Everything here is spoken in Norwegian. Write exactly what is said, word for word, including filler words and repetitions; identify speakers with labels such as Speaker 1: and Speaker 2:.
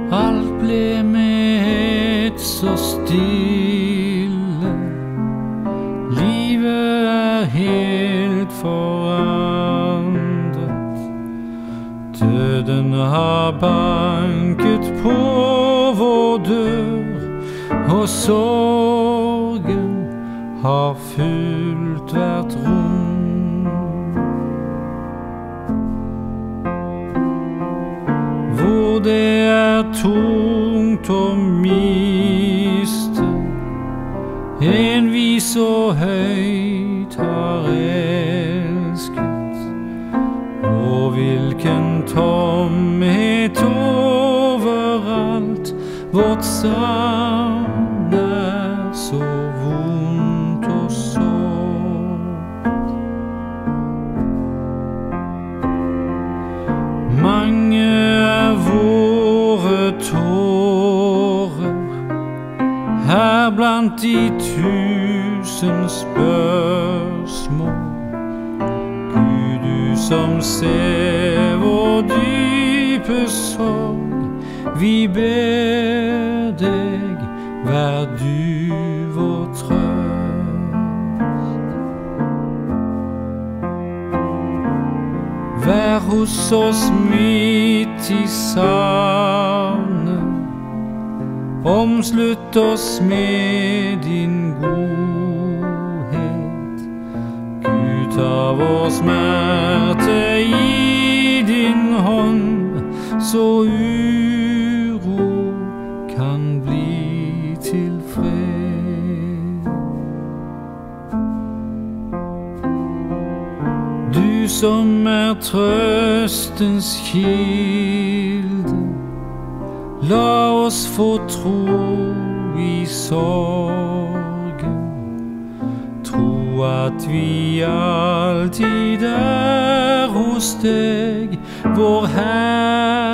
Speaker 1: Alt ble med ett så stille. Livet er helt forandret. Døden har banket på vår dør, og sorgen har fylt hvert rom. Hvor det er tungt å miste en vi så høyt har elsket, og hvilken tomhet overalt. Vårt savn er så vondt og sårt. Mange er våre tårer her blant de tusen spørsmål. Gud, du som ser vår dype sorg, vi ber deg, vær du vår trøst. Vær hos oss midt i savnet, omslutt oss med din godhet. Gud, ta vår smerte i din hånd, så uro kan bli til fred. Du som er trøstens kilde, la oss få tro i sorgen, tro at vi alltid er hos deg, vår Herre.